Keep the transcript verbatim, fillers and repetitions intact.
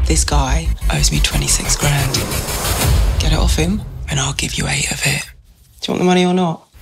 This guy owes me twenty-six grand. Get it off him and I'll give you eight of it. Do you want the money or not?